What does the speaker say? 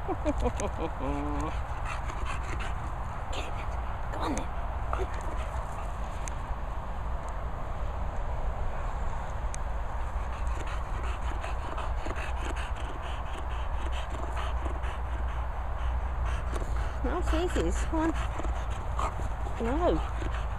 Go on then. No, faces. Come on. No.